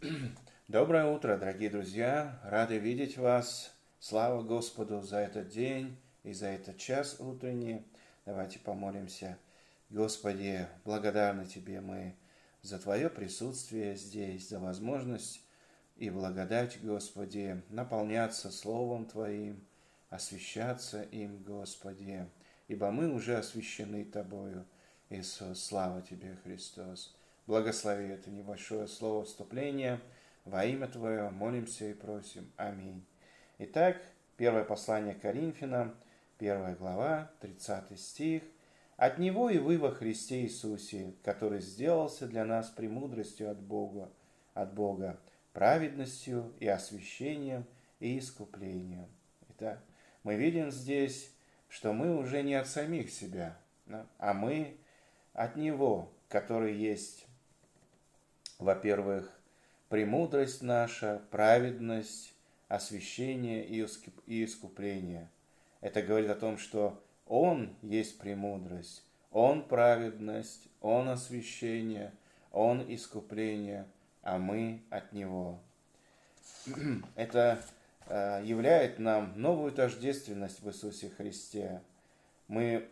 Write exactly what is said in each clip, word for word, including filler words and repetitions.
Доброе утро, дорогие друзья! Рады видеть вас. Слава Господу за этот день и за этот час утренний. Давайте помолимся. Господи, благодарны Тебе мы за Твое присутствие здесь, за возможность и благодать, Господи, наполняться Словом Твоим, освящаться им, Господи, ибо мы уже освящены Тобою, Иисус. Слава Тебе, Христос! Благослови это небольшое слово вступления. Во имя Твое молимся и просим. Аминь. Итак, первое послание к Коринфянам, первая глава, тридцатый стих. «От Него и вы во Христе Иисусе, который сделался для нас премудростью от Бога, от Бога, праведностью и освящением и искуплением». Итак, мы видим здесь, что мы уже не от самих себя, а мы от Него, который есть, во-первых, премудрость наша, праведность, освящение и искупление. Это говорит о том, что Он есть премудрость, Он праведность, Он освящение, Он искупление, а мы от Него. Это являет нам новую тождественность в Иисусе Христе. Мы,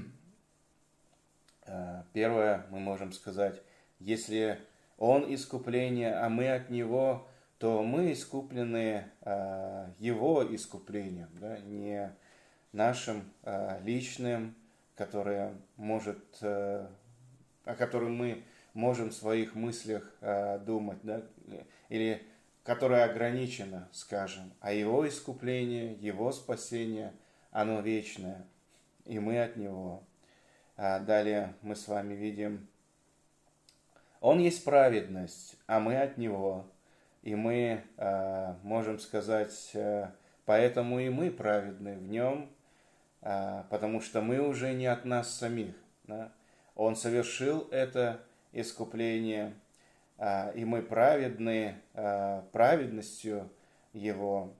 первое, мы можем сказать, если Он искупление, а мы от Него, то мы искуплены э, Его искуплением, да, не нашим э, личным, которое может, э, о котором мы можем в своих мыслях э, думать, да, или которое ограничено, скажем, а Его искупление, Его спасение, оно вечное, и мы от Него. А далее мы с вами видим, Он есть праведность, а мы от Него. И мы э, можем сказать, э, поэтому и мы праведны в Нем, э, потому что мы уже не от нас самих. Да? Он совершил это искупление, э, и мы праведны э, праведностью Его.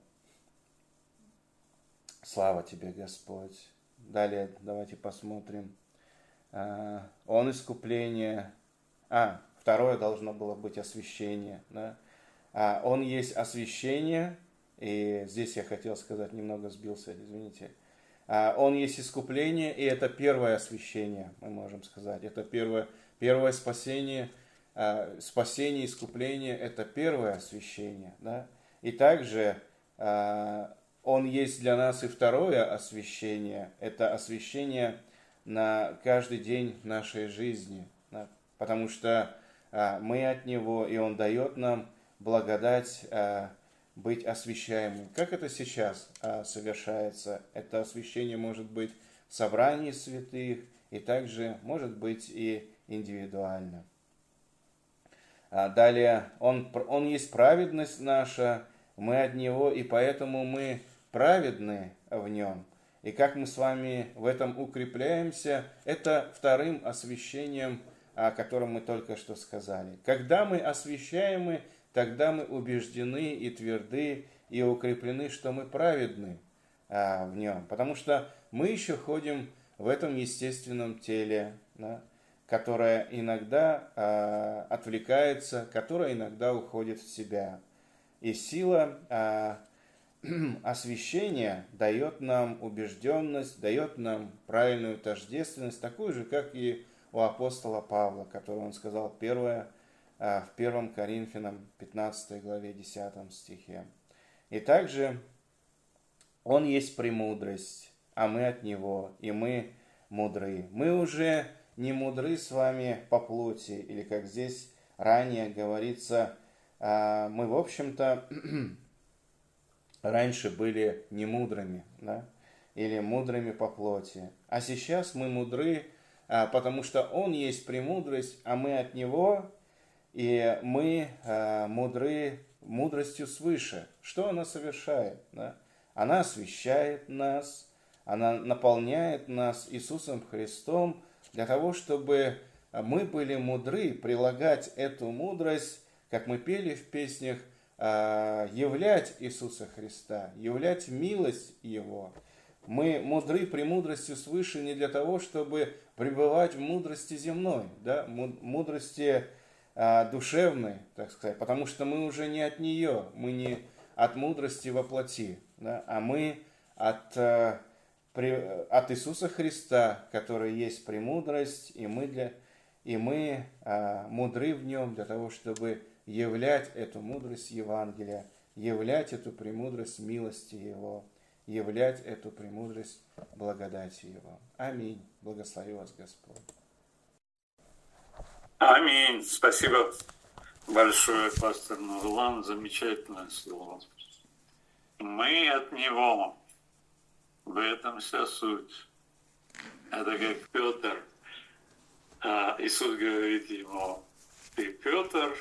Слава Тебе, Господь! Далее давайте посмотрим. Э, он искупление... А, второе должно было быть освящение. Да? А, он есть освящение, и здесь я хотел сказать, немного сбился, извините. А, он есть искупление, и это первое освящение, мы можем сказать. Это первое, первое спасение, а, спасение, искупление, это первое освящение. Да? И также а, он есть для нас и второе освящение, это освящение на каждый день нашей жизни. Да? Потому что а, мы от Него, и Он дает нам благодать а, быть освящаемым. Как это сейчас а, совершается? Это освящение может быть в собрании святых, и также может быть и индивидуально. А, далее, он, он есть праведность наша, мы от Него, и поэтому мы праведны в Нем. И как мы с вами в этом укрепляемся, это вторым освящением, о котором мы только что сказали. Когда мы освящаемы, тогда мы убеждены и тверды, и укреплены, что мы праведны а, в Нем. Потому что мы еще ходим в этом естественном теле, да, которое иногда а, отвлекается, которое иногда уходит в себя. И сила а, освящения дает нам убежденность, дает нам правильную тождественность, такую же, как и у апостола Павла, который он сказал первое, в первом Коринфянам пятнадцатой главе десятом стихе. И также он есть премудрость, а мы от Него, и мы мудры. Мы уже не мудры с вами по плоти, или как здесь ранее говорится, мы, в общем-то, раньше были не мудрыми, да? Или мудрыми по плоти. А сейчас мы мудры, потому что Он есть премудрость, а мы от Него, и мы мудры мудростью свыше. Что она совершает? Да? Она освящает нас, она наполняет нас Иисусом Христом для того, чтобы мы были мудры, прилагать эту мудрость, как мы пели в песнях, являть Иисуса Христа, являть милость Его. Мы мудры премудростью свыше не для того, чтобы пребывать в мудрости земной, да, мудрости а, душевной, так сказать, потому что мы уже не от нее, мы не от мудрости во плоти, да, а мы от, а, при, от Иисуса Христа, который есть премудрость, и мы, для, и мы а, мудры в нем для того, чтобы являть эту мудрость Евангелия, являть эту премудрость милости Его, являть эту премудрость благодати Его. Аминь. Благослови вас Господь. Аминь. Спасибо большое, пастор Нурлан. Замечательное слово. Мы от Него. В этом вся суть. Это как Петр. А Иисус говорит ему: ты Петр,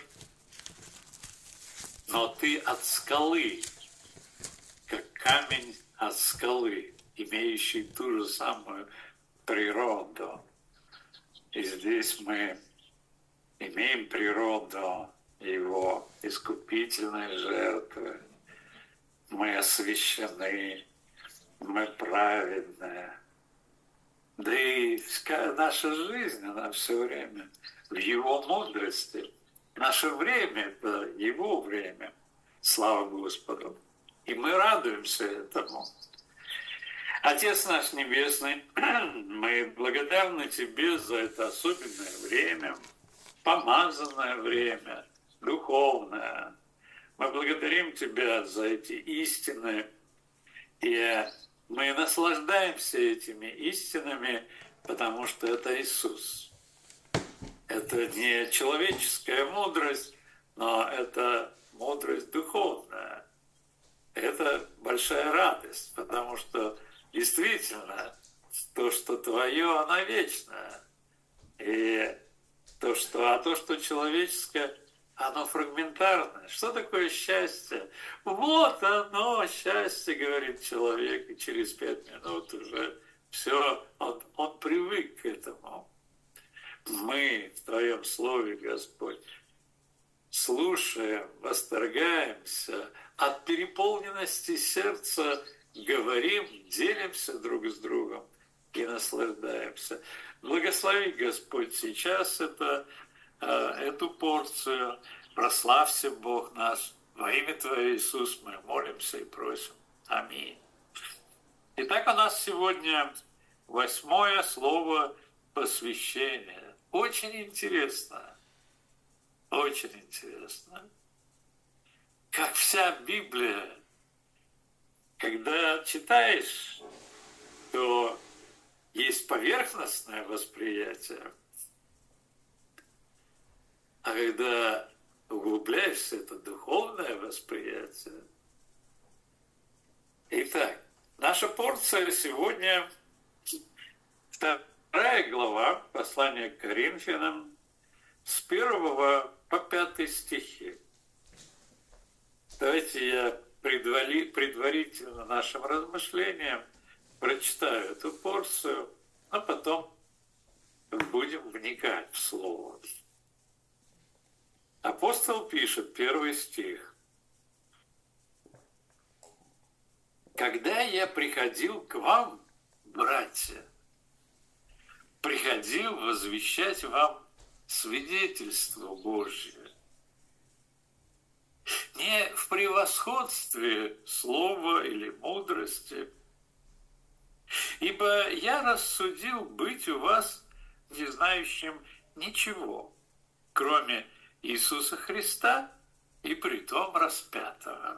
но ты от скалы, как камень от скалы, имеющий ту же самую природу. И здесь мы имеем природу Его искупительной жертвы. Мы освящены, мы праведные. Да и наша жизнь, она все время в Его мудрости. Наше время – это Его время. Слава Господу. И мы радуемся этому. Отец наш Небесный, мы благодарны Тебе за это особенное время, помазанное время, духовное. Мы благодарим Тебя за эти истины, и мы наслаждаемся этими истинами, потому что это Иисус. Это не человеческая мудрость, но это мудрость духовная. Это большая радость, потому что действительно то, что Твое, оно вечное. И то, что, а то, что человеческое, оно фрагментарное. Что такое счастье? Вот оно, счастье, говорит человек, и через пять минут уже все, он, он привык к этому. Мы в Твоем Слове, Господь, слушаем, восторгаемся, от переполненности сердца говорим, делимся друг с другом и наслаждаемся. Благослови, Господь, сейчас это, эту порцию. Прославься, Бог наш. Во имя Твое, Иисус, мы молимся и просим. Аминь. Итак, у нас сегодня восьмое слово посвящения. Очень интересно. Очень интересно. Как вся Библия, когда читаешь, то есть поверхностное восприятие, а когда углубляешься, это духовное восприятие. Итак, наша порция сегодня вторая глава послания к Коринфянам с первого по пятый стихи. Давайте я предварительно нашим размышлениям прочитаю эту порцию, а потом будем вникать в Слово. Апостол пишет, первый стих. «Когда я приходил к вам, братья, приходил возвещать вам свидетельство Божье, не в превосходстве слова или мудрости, ибо я рассудил быть у вас не знающим ничего, кроме Иисуса Христа и притом распятого.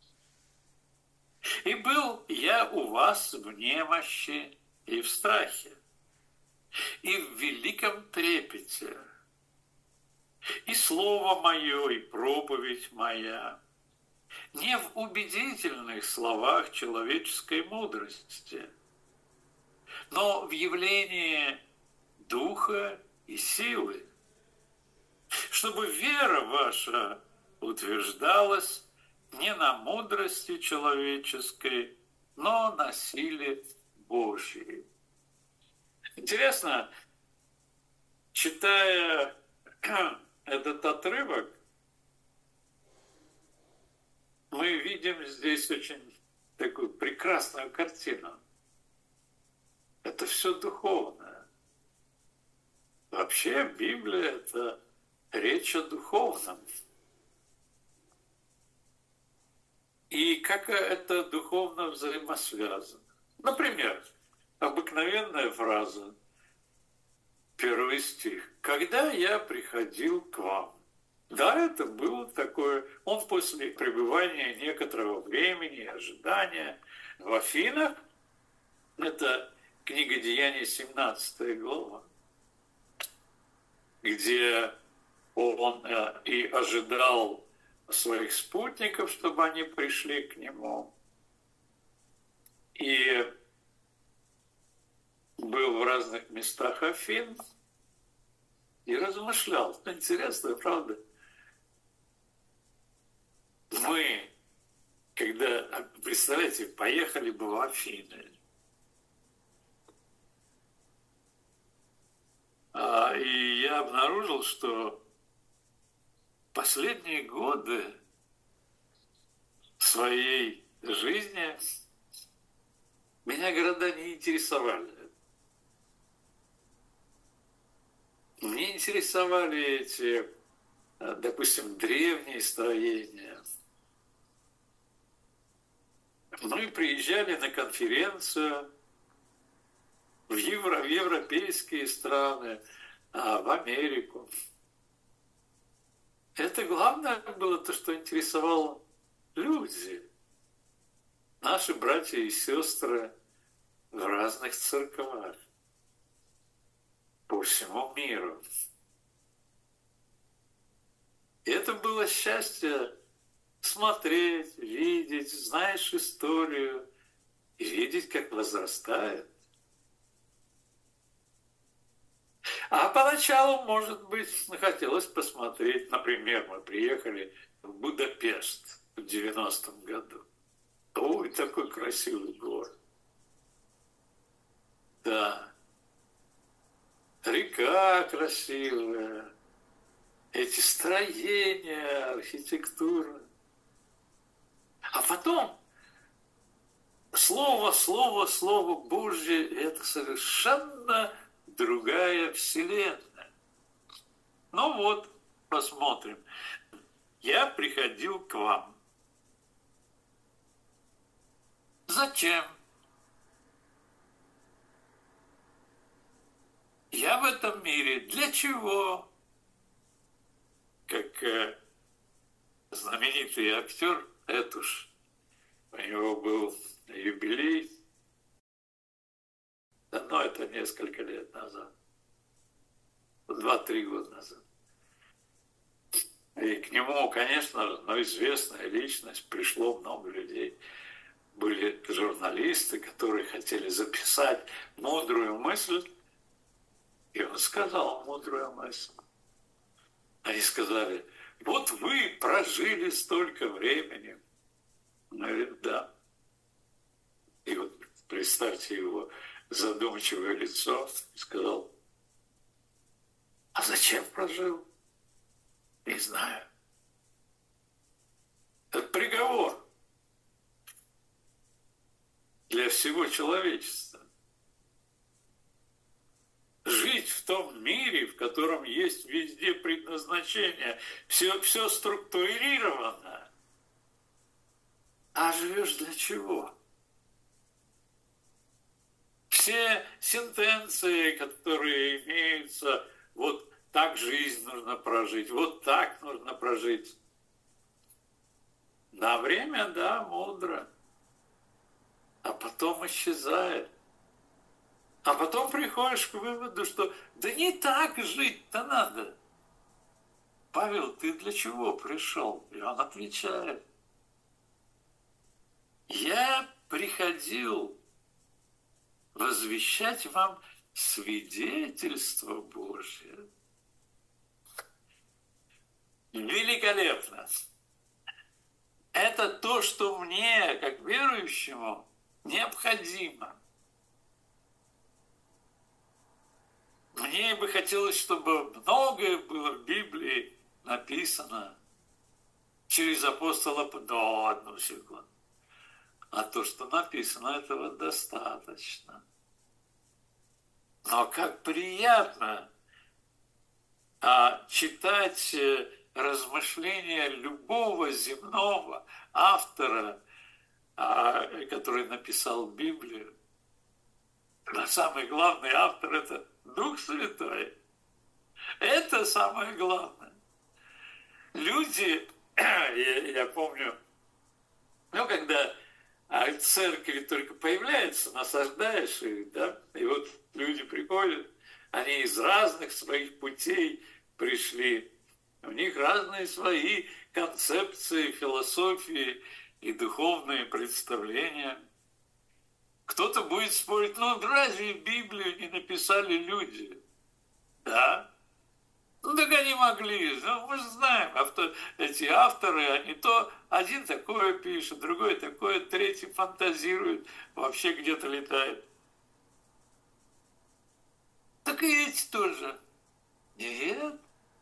И был я у вас в немощи и в страхе, и в великом трепете, и слово мое, и проповедь моя, не в убедительных словах человеческой мудрости, но в явлении духа и силы, чтобы вера ваша утверждалась не на мудрости человеческой, но на силе Божьей». Интересно, читая этот отрывок, мы видим здесь очень такую прекрасную картину. Это все духовное. Вообще Библия – это речь о духовном. И как это духовно взаимосвязано. Например, обыкновенная фраза, первый стих. «Когда я приходил к вам». Да, это было такое. Он после пребывания некоторого времени, ожидания в Афинах, это книга Деяний, семнадцатая глава, где он и ожидал своих спутников, чтобы они пришли к нему. И был в разных местах Афин и размышлял. Интересно, правда? Мы, когда, представляете, поехали бы в Афины, а, и я обнаружил, что последние годы своей жизни меня города не интересовали. Мне интересовали эти, допустим, древние строения. Мы приезжали на конференцию в, евро, в европейские страны, а, в Америку. Это главное было то, что интересовало люди, наши братья и сестры в разных церквях по всему миру. И это было счастье смотреть, видеть, знаешь историю, и видеть, как возрастает. А поначалу, может быть, хотелось посмотреть, например, мы приехали в Будапешт в девяностом году. Ой, такой красивый город. Да. Река красивая, эти строения, архитектура. А потом слово, слово, слово Божье – это совершенно другая вселенная. Ну вот, посмотрим. Я приходил к вам. Зачем? Я в этом мире. Для чего? Как э, знаменитый актер Этуш, у него был юбилей, но это несколько лет назад, два-три года назад. И к нему, конечно, ну, известная личность, пришло много людей. Были журналисты, которые хотели записать мудрую мысль, и он сказал мудрую мысль. Они сказали: вот вы прожили столько времени. Он говорит: да. И вот представьте его задумчивое лицо, и сказал: а зачем прожил? Не знаю. Это приговор для всего человечества. Жить в том мире, в котором есть везде предназначение, все, все структурировано. А живешь для чего? Все сентенции, которые имеются, вот так жизнь нужно прожить, вот так нужно прожить. На время, да, мудро. А потом исчезает. А потом приходишь к выводу, что да не так жить-то надо. Павел, ты для чего пришел? И он отвечает: я приходил возвещать вам свидетельство Божье. Великолепно! Это то, что мне, как верующему, необходимо. Мне бы хотелось, чтобы многое было в Библии написано через апостола. Да, одну секунду. А то, что написано, этого достаточно. Но как приятно а читать размышления любого земного автора, который написал Библию. Но самый главный автор – это Дух Святой. Это самое главное. Люди, я, я помню, ну, когда церкви только появляются, насаждаешь их, да, и вот люди приходят, они из разных своих путей пришли, у них разные свои концепции, философии и духовные представления. Кто-то будет спорить, ну разве Библию не написали люди? Да. Ну так они могли, ну, мы же знаем, авто, эти авторы, они то один такое пишет, другой такое, третий фантазирует, вообще где-то летает. Так и эти тоже. Нет.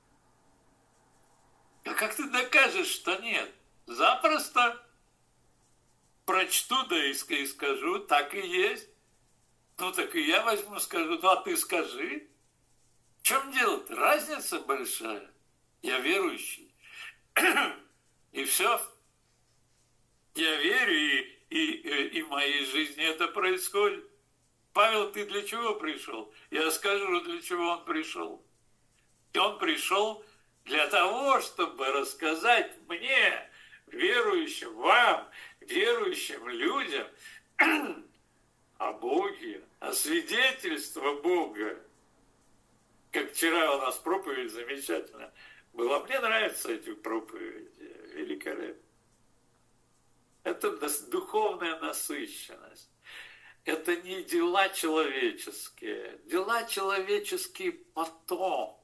А как ты докажешь, что нет? Запросто прочту, да и скажу, так и есть. Ну так и я возьму, скажу, ну а ты скажи. В чем дело-то? Разница большая. Я верующий. И все. Я верю, и, и, и в моей жизни это происходит. Павел, ты для чего пришел? Я скажу, для чего он пришел. И он пришел для того, чтобы рассказать мне, верующим, вам, верующим людям, о Боге, о свидетельстве Бога. Как вчера у нас проповедь замечательная была. Мне нравятся эти проповеди, великолепно. Это духовная насыщенность. Это не дела человеческие. Дела человеческие потом.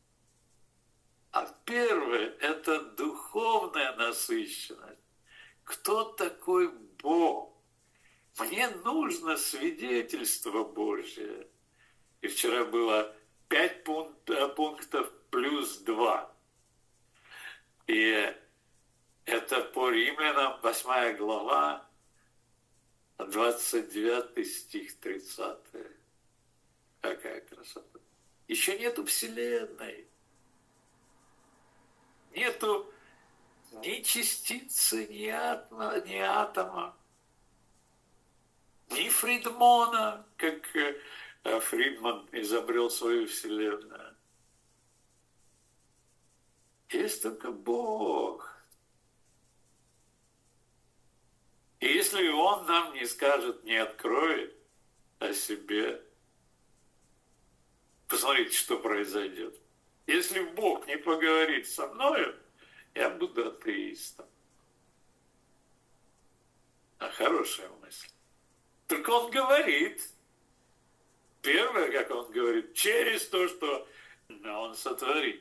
А первое – это духовная насыщенность. Кто такой Бог? Мне нужно свидетельство Божье. И вчера было пять пунктов плюс два. И это по Римлянам, восьмая глава, двадцать девятый стих, тридцатый. Какая красота. Еще нету Вселенной. Нету ни частицы, ни атома, ни атома, ни Фридмана, как Фридман изобрел свою Вселенную. Есть только Бог. И если Он нам не скажет, не откроет о себе, посмотрите, что произойдет. Если Бог не поговорит со мною, я буду атеистом. А хорошая мысль. Только Он говорит. Первое, как Он говорит, через то, что Он сотворит.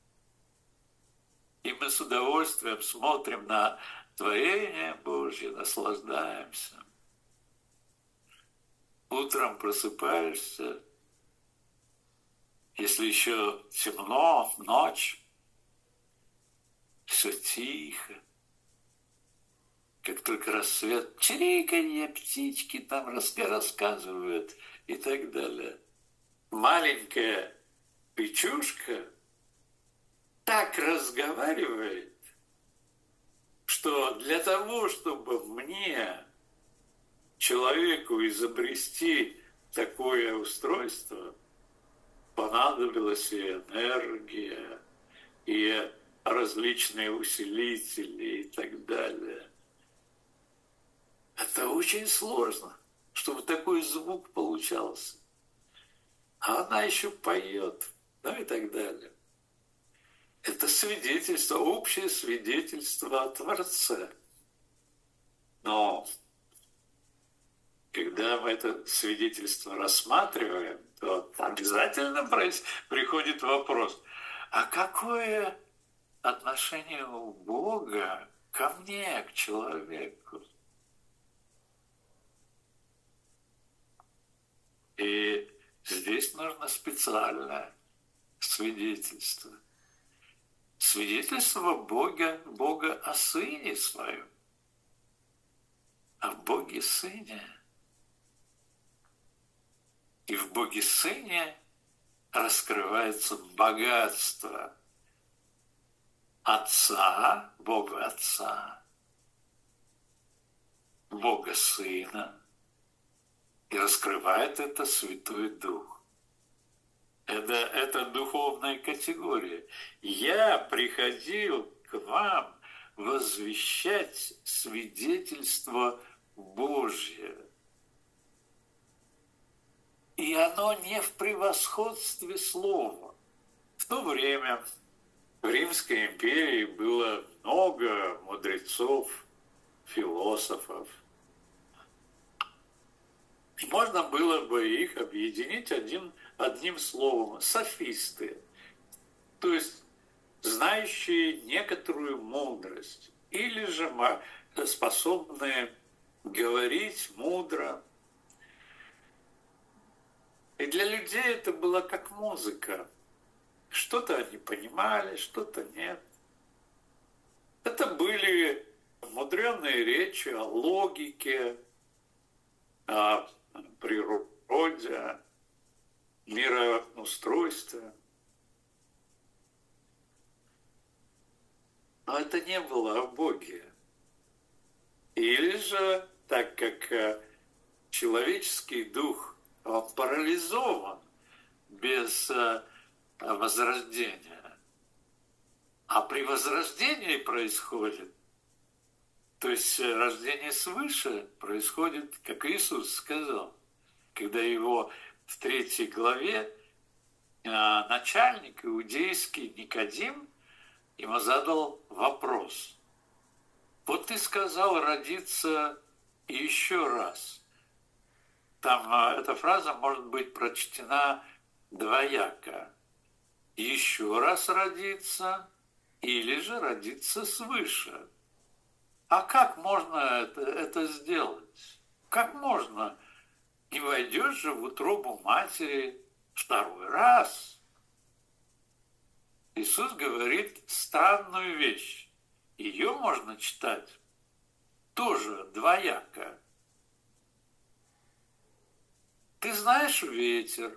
И мы с удовольствием смотрим на творение Божье, наслаждаемся. Утром просыпаешься, если еще темно, ночь, все тихо. Как только рассвет, чириканье, птички там рассказывают и так далее. Маленькая печушка так разговаривает, что для того, чтобы мне, человеку, изобрести такое устройство, понадобилась и энергия, и различные усилители и так далее. Это очень сложно, чтобы такой звук получался. А она еще поет, ну и так далее. Это свидетельство, общее свидетельство о Творце. Но когда мы это свидетельство рассматриваем, то обязательно приходит вопрос, а какое отношение у Бога ко мне, к человеку? И здесь нужно специальное свидетельство. Свидетельство Бога, Бога о Сыне Своем, о Боге Сыне. И в Боге Сыне раскрывается богатство Отца, Бога Отца, Бога Сына, и раскрывает это Святой Дух. Это, это духовная категория. Я приходил к вам возвещать свидетельство Божье. И оно не в превосходстве слова. В то время в Римской империи было много мудрецов, философов. И можно было бы их объединить один, одним словом – софисты. То есть знающие некоторую мудрость или же способные говорить мудро. И для людей это было как музыка. Что-то они понимали, что-то нет. Это были мудренные речи о логике, о природе, мироустройстве. Но это не было о Боге. Или же, так как человеческий дух, он парализован без возрождения, а при возрождении происходит, то есть рождение свыше происходит, как Иисус сказал, когда его в третьей главе начальник иудейский Никодим ему задал вопрос. Вот ты сказал родиться еще раз. Там эта фраза может быть прочтена двояко. Еще раз родиться или же родиться свыше. А как можно это, это сделать? Как можно? Не войдешь же в утробу матери второй раз. Иисус говорит странную вещь. Ее можно читать тоже двояко. Ты знаешь ветер.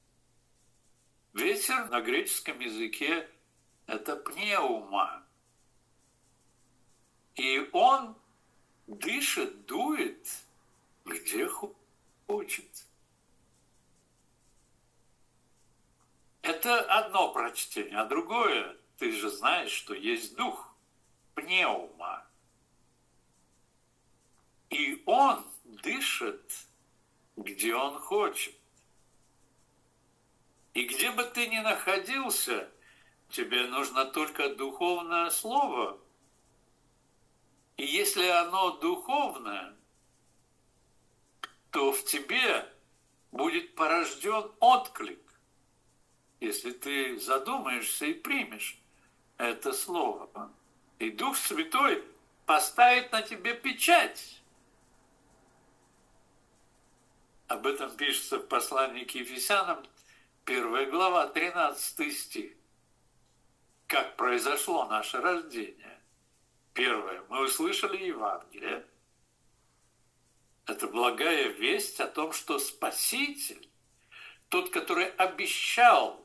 Ветер на греческом языке – это пневма. И он дышит, дует, где хочет. Это одно прочтение, а другое, ты же знаешь, что есть дух, пневма. И он дышит, где он хочет. И где бы ты ни находился, тебе нужно только духовное слово. И если оно духовное, то в тебе будет порожден отклик, если ты задумаешься и примешь это слово. И Дух Святой поставит на тебе печать. Об этом пишется в послании к Ефесянам, первая глава, тринадцатый стих. Как произошло наше рождение? Первое. Мы услышали Евангелие. Это благая весть о том, что Спаситель, тот, который обещал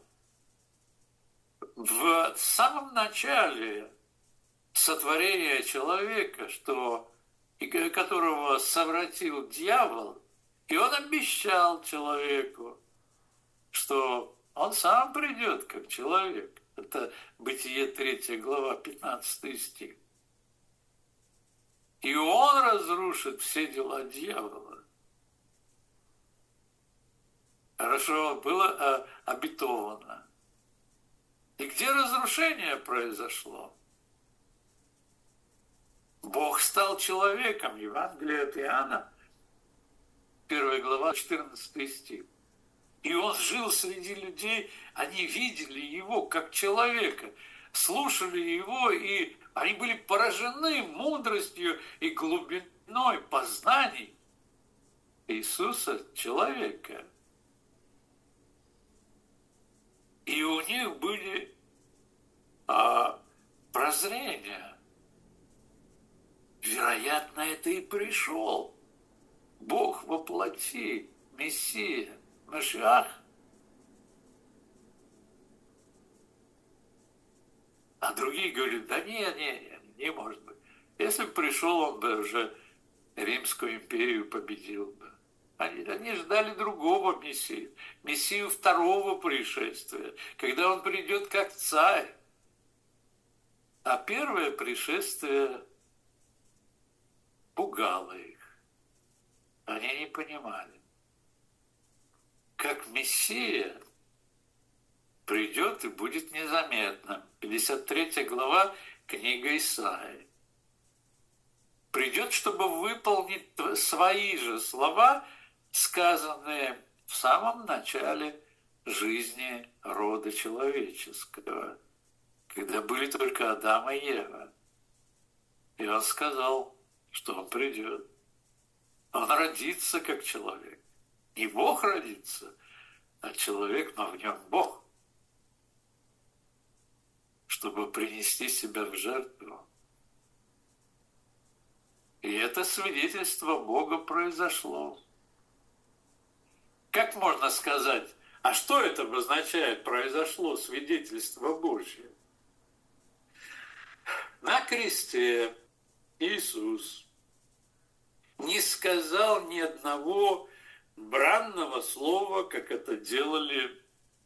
в самом начале сотворения человека, что, которого совратил дьявол, и он обещал человеку, что он сам придет как человек. Это Бытие третья глава, пятнадцатый стих. И он разрушит все дела дьявола. Хорошо, было обетовано. И где разрушение произошло? Бог стал человеком. Евангелие от Иоанна, первая глава, четырнадцатый стих. И он жил среди людей, они видели его как человека, слушали его, и они были поражены мудростью и глубиной познаний Иисуса, человека. И у них были а, прозрения. Вероятно, это и пришел Бог во плоти, Мессия, Машиах. А другие говорят, да не, не, не, не может быть. Если бы пришел, он бы уже Римскую империю победил бы. Они, они ждали другого Мессию, Мессию второго пришествия, когда он придет как царь. А первое пришествие пугало их. Они не понимали, как Мессия придет и будет незаметным. пятьдесят третья глава книга Исаии. Придет, чтобы выполнить свои же слова, сказанные в самом начале жизни рода человеческого, когда были только Адам и Ева. И он сказал, что он придет. Он родится как человек. Не Бог родится, а человек, но в нем Бог, чтобы принести себя в жертву. И это свидетельство Бога произошло. Как можно сказать, а что это обозначает произошло свидетельство Божье? На кресте Иисус не сказал ни одного бранного слова, как это делали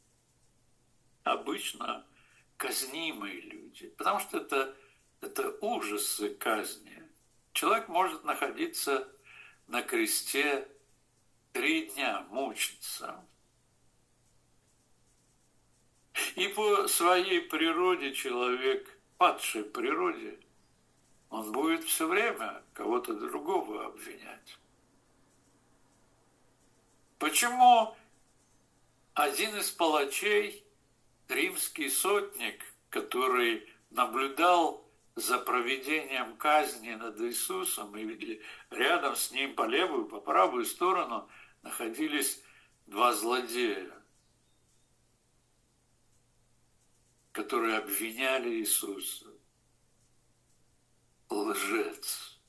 обычно казнимые люди. Потому что это, это ужасы казни. Человек может находиться на кресте три дня, мучиться. И по своей природе человек, падшей природе, он будет все время кого-то другого обвинять. Почему один из палачей, римский сотник, который наблюдал за проведением казни над Иисусом, и рядом с ним по левую, по правую сторону находились два злодея, которые обвиняли Иисуса. Лжец.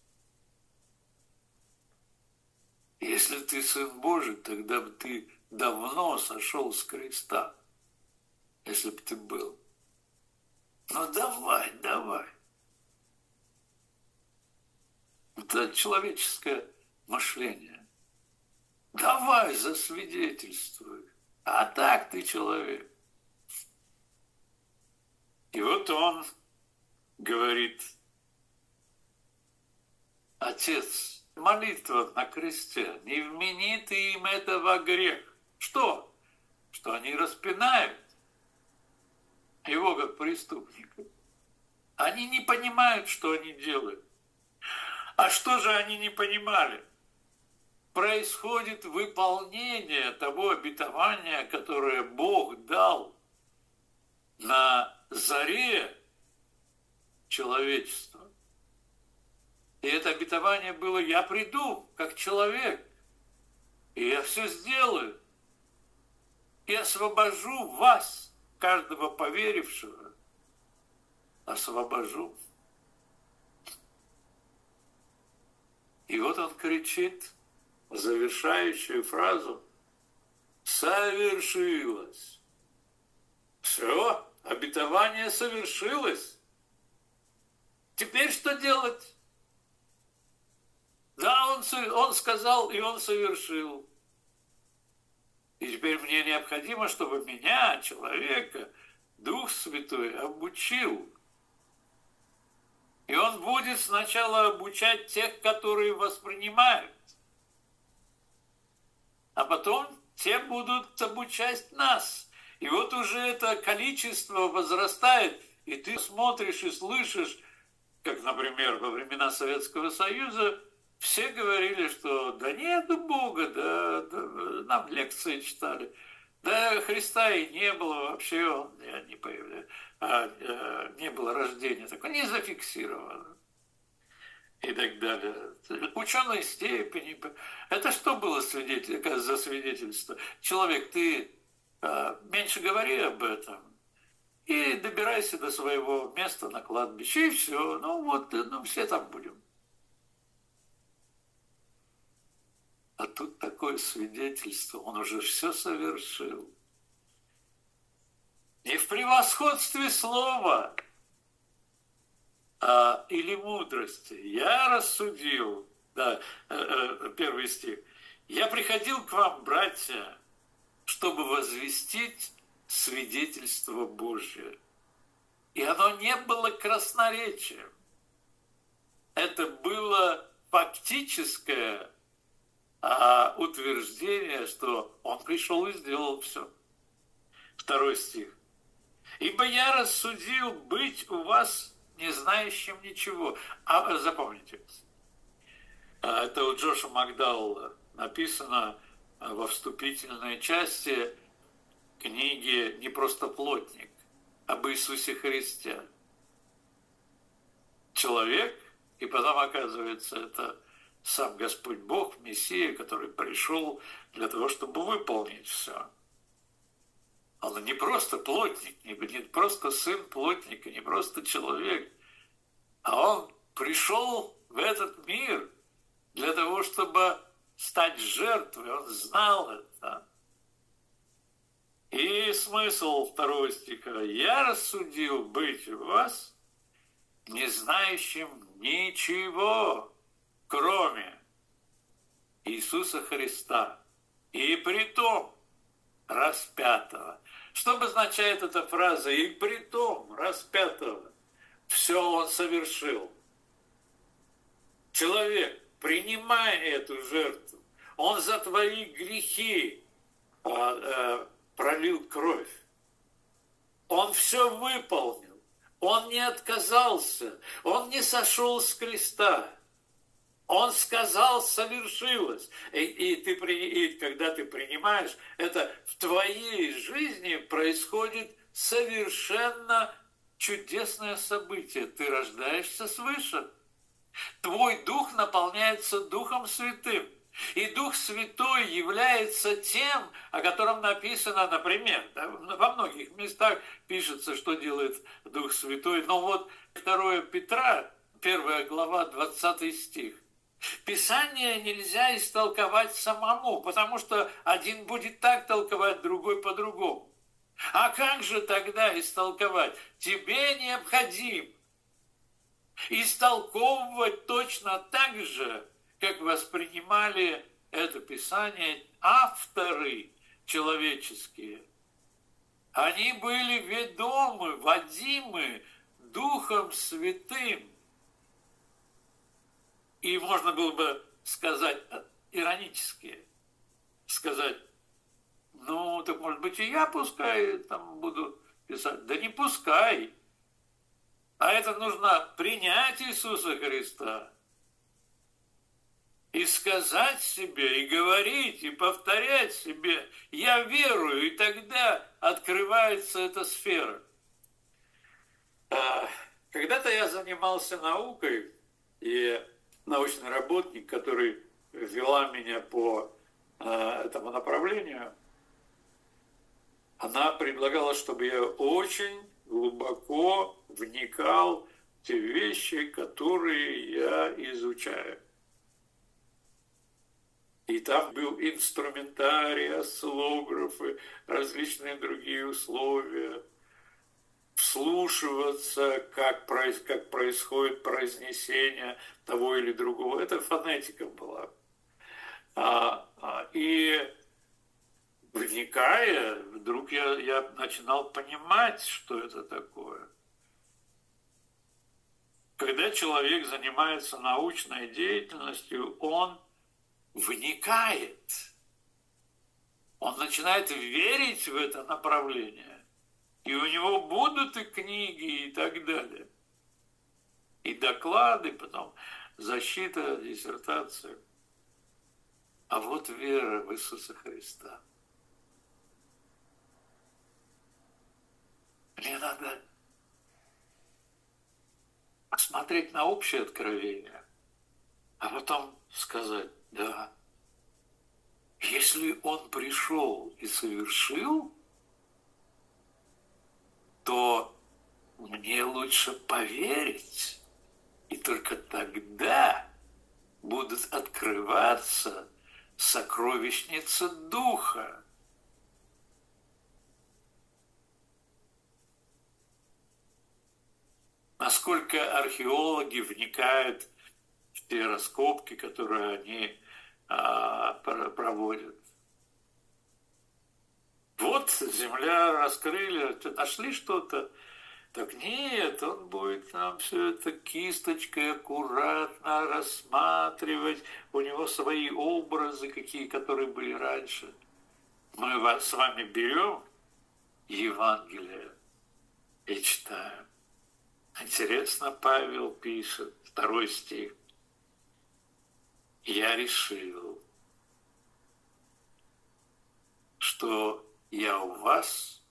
Если ты Сын Божий, тогда бы ты давно сошел с креста, если бы ты был. Ну давай, давай. Это человеческое мышление. Давай засвидетельствуй. А так ты человек. И вот он говорит: Отец, молитва на кресте, не вмени ты им это во грех. Что? Что они распинают его как преступника. Они не понимают, что они делают. А что же они не понимали? Происходит выполнение того обетования, которое Бог дал на заре человечества. И это обетование было: я приду как человек, и я все сделаю, и освобожу вас, каждого поверившего, освобожу. И вот он кричит завершающую фразу: совершилось. Все, обетование совершилось. Теперь что делать? Да, он, он сказал, и он совершил. И теперь мне необходимо, чтобы меня, человека, Дух Святой обучил. И он будет сначала обучать тех, которые воспринимают, а потом те будут обучать нас. И вот уже это количество возрастает, и ты смотришь и слышишь, как, например, во времена Советского Союза все говорили, что да нету Бога, да, да нам лекции читали, да Христа и не было вообще, он не появляется. А, а, не было рождения, такое не зафиксировано и так далее. Ученые степени. Это что было свидетель, за свидетельство? Человек, ты а, меньше говори об этом и добирайся до своего места на кладбище, и все. Ну вот, ну все там будем. А тут такое свидетельство, он уже все совершил. И в превосходстве слова а, или мудрости. Я рассудил, да, первый стих. Я приходил к вам, братья, чтобы возвестить свидетельство Божие. И оно не было красноречием. Это было фактическое а, утверждение, что он пришел и сделал все. Второй стих. «Ибо я рассудил быть у вас не знающим ничего». А запомните, это у Джоша Макдауэлла написано во вступительной части книги «Не просто плотник», об Иисусе Христе. Человек, и потом оказывается, это сам Господь Бог, Мессия, который пришел для того, чтобы выполнить все. Он не просто плотник, не просто сын плотника, не просто человек, а он пришел в этот мир для того, чтобы стать жертвой. Он знал это. И смысл второго стиха. «Я рассудил быть у вас не знающим ничего, кроме Иисуса Христа, и притом распятого». Что обозначает эта фраза «и притом распятого»? Все он совершил. Человек, принимая эту жертву, он за твои грехи а, а, пролил кровь. Он все выполнил. Он не отказался. Он не сошел с креста. Он сказал, совершилось. И, и, ты, и когда ты принимаешь, это в твоей жизни происходит совершенно чудесное событие. Ты рождаешься свыше. Твой дух наполняется Духом Святым. И Дух Святой является тем, о котором написано, например, да, во многих местах пишется, что делает Дух Святой. Но вот второе Петра, первая глава, двадцатый стих. Писание нельзя истолковать самому, потому что один будет так толковать, другой по-другому. А как же тогда истолковать? Тебе необходимо истолковывать точно так же, как воспринимали это Писание авторы человеческие. Они были ведомы, водимы Духом Святым. И можно было бы сказать иронически, сказать, ну, так может быть и я пускай там буду писать. Да не пускай. А это нужно принять Иисуса Христа. И сказать себе, и говорить, и повторять себе, я верую, и тогда открывается эта сфера. Когда-то я занимался наукой, и научный работник, который вела меня по этому направлению, она предлагала, чтобы я очень глубоко вникал в те вещи, которые я изучаю. И там был инструментарий, осциллографы, различные другие условия. Вслушиваться, как, как происходит произнесение того или другого. Это фонетика была. А, а, и вникая, вдруг я, я начинал понимать, что это такое. Когда человек занимается научной деятельностью, он вникает. Он начинает верить в это направление. И у него будут и книги, и так далее. И доклады, потом защита, диссертация. А вот вера в Иисуса Христа. Мне надо посмотреть на общее откровение, а потом сказать, да, если Он пришел и совершил, то мне лучше поверить, и только тогда будут открываться сокровищницы Духа. насколько археологи вникают в те раскопки, которые они а, проводят. Вот земля раскрыли, нашли что-то. Так нет, он будет нам все это кисточкой аккуратно рассматривать. У него свои образы, какие, которые были раньше. Мы с вами берем Евангелие и читаем. Интересно, Павел пишет, второй стих. Я решил, что я у вас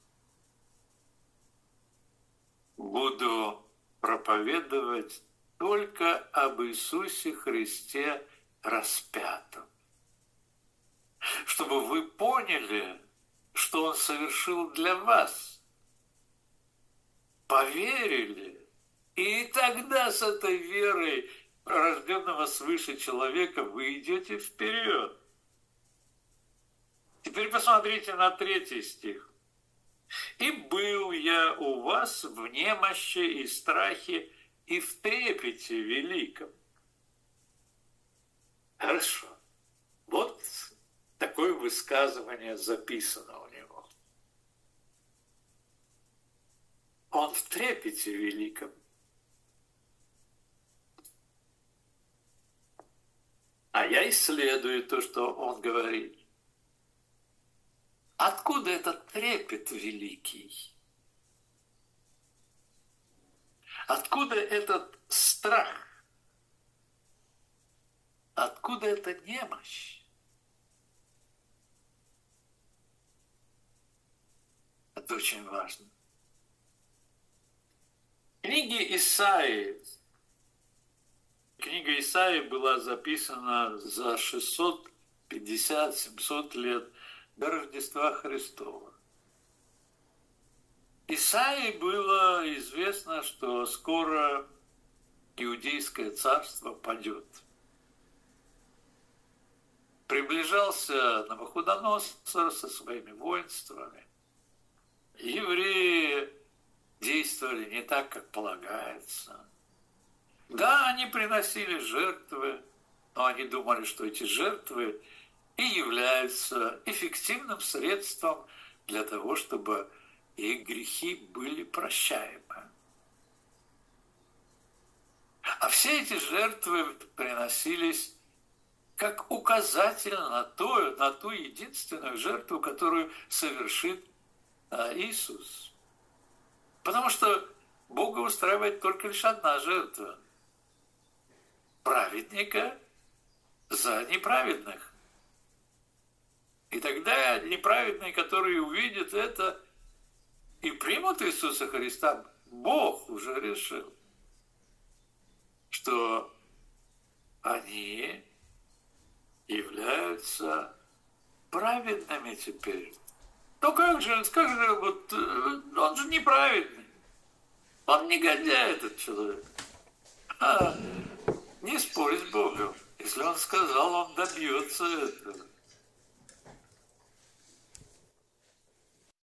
буду проповедовать только об Иисусе Христе распятом, чтобы вы поняли, что Он совершил для вас, поверили, и тогда с этой верой рожденного свыше человека вы идете вперед. Теперь посмотрите на третий стих. «И был я у вас в немощи и страхе, и в трепете великом». Хорошо. Вот такое высказывание записано у него. Он в трепете великом. А я исследую то, что он говорит. Откуда этот трепет великий? Откуда этот страх? Откуда эта немощь? Это очень важно. В книге Исаии, книга Исаии была записана за шестьсот пятьдесят - семьсот лет до Рождества Христова. Исаии было известно, что скоро Иудейское царство падет. Приближался Навуходоносор со своими воинствами. Евреи действовали не так, как полагается. Да, они приносили жертвы, но они думали, что эти жертвы и являются эффективным средством для того, чтобы их грехи были прощаемы. А все эти жертвы приносились как указатель на ту, на ту единственную жертву, которую совершит Иисус. Потому что Бога устраивает только лишь одна жертва. Праведника за неправедных. И тогда неправедные, которые увидят это и примут Иисуса Христа, Бог уже решил, что они являются праведными теперь. Ну как же, как же, вот, он же неправедный. Он негодяй, этот человек. А, не спорь с Богом. Если он сказал, он добьется этого.